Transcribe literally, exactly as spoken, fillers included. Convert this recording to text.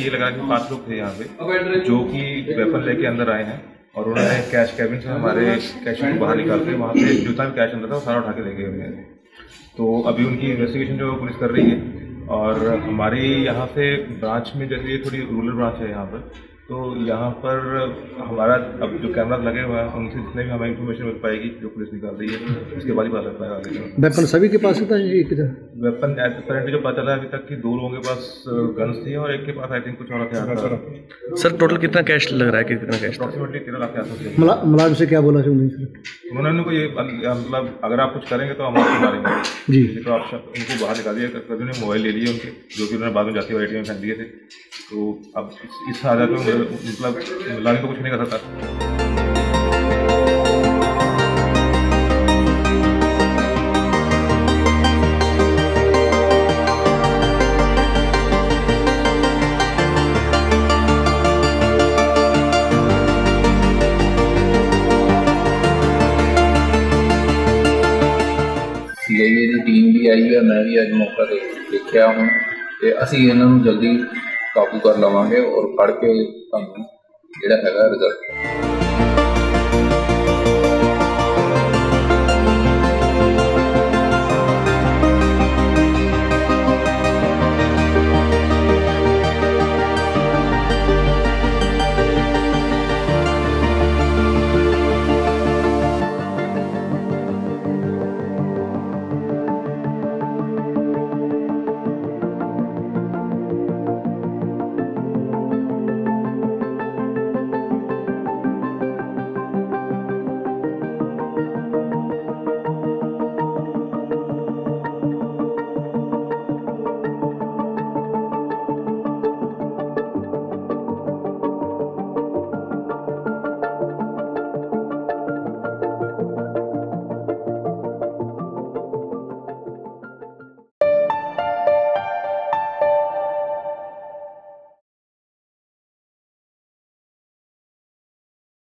ये लगा कि पांच लोग थे यहाँ पे जो कि वेपन लेके अंदर आए हैं और उन्होंने कैश कैबिन से हमारे कैश को बाहर निकाल के वहाँ पे जितना भी कैश अंदर था वो सारा उठा के ले गए हुए। तो अभी उनकी इन्वेस्टिगेशन जो पुलिस कर रही है और हमारी यहाँ से ब्रांच में जैसे ये थोड़ी रूरल ब्रांच है यहाँ पर, तो यहाँ पर हमारा अब जो कैमरा लगे हुए हैं उनसे जितने भी हमें इन्फॉर्मेशन मिल पाएगी जो पुलिस निकाल रही है उसके बाद ही पता लग पाएगा आगे। वेपन सभी के पास था जी? वेपन करंटली जो पता चला अभी तक कि दो लोगों के पास गन्स थी और एक के पास आई थिंक कुछ और हथियार था। सर टोटल कितना कैश लग रहा है? कितना कैश? अप्रॉक्सीमेटली तेरह लाख के आसपास। मुलाजिम से क्या बोला उन्होंने उनको ये मतलब अगर आप कुछ करेंगे तो हम आपको मारेंगे जी। तो आप उनको बाहर निकाल दिया, उन्होंने मोबाइल ले लिए उनके जो कि उन्होंने बाद में जाती हुई एटीएम फेंक दिए थे। तो अब इस हालत में मतलब मुलाजिम को कुछ नहीं कर सकता। सीआईए की टीम भी आई है, मैं भी अज मौका देखा हूँ तो असी इन्हों जल्दी काबू कर लवांगे और फड़ के तुहानूं जिहड़ा हैगा रिजल्ट